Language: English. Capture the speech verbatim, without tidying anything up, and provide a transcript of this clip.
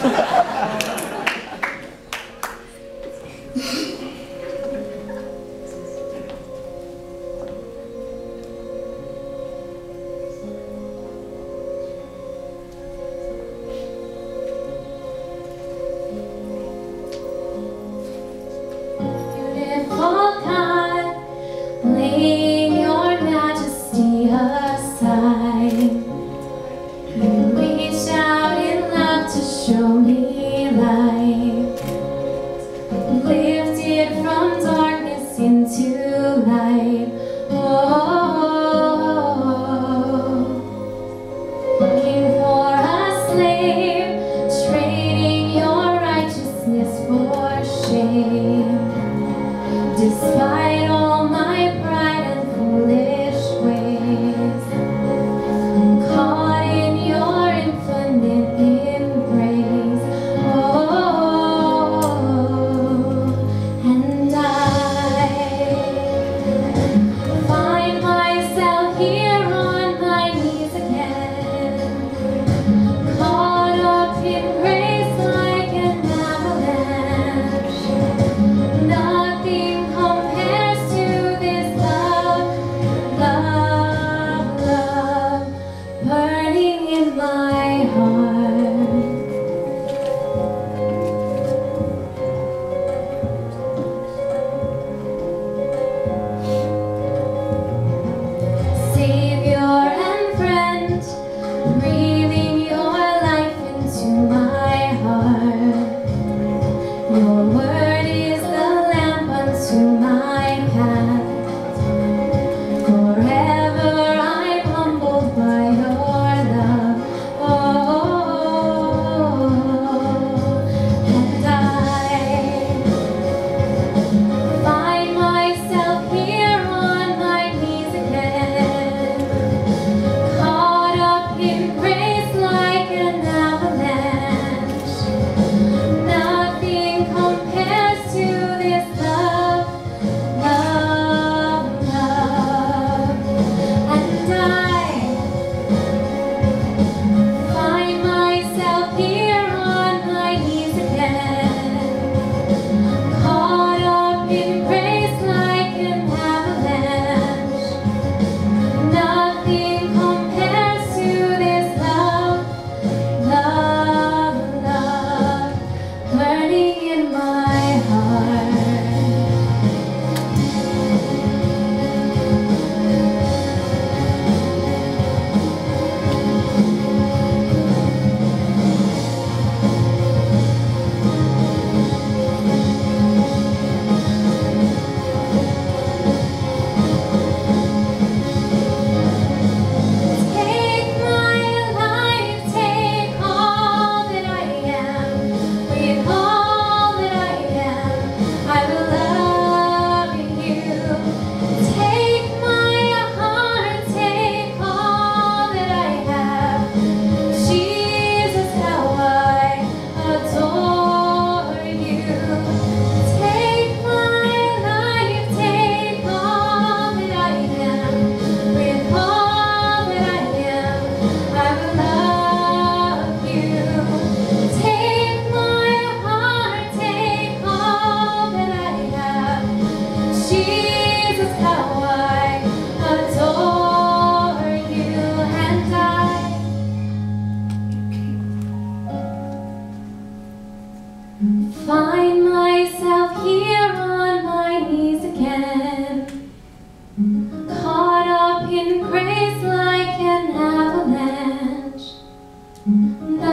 Despite all my pride and foolish ways, I'm caught in your infinite embrace. Oh, and I find myself here on my knees again, caught up in grace like an avalanche. Nothing compares to this love, love, love, burning in my heart. Savior and friend, breathing your life into my heart. Your word is the lamp unto my path. Forever I'm humbled by your love. Oh, and I find myself here on my knees again, caught up in grace like an avalanche. Nothing compares to this love, love, love. And I find myself here on my knees again, caught up in grace like an avalanche. Nothing compares to this love, love, love, burning in my heart. Take my life, take all that I am. With all that I am, I will love you. Take my heart, take all that I have. Jesus, how I adore you. Take my life, take all that I am. With all that I am, I will love you. Take my heart, take all that I have. Jesus, how I adore you. And I find myself here on my knees again, caught up in grace like an avalanche.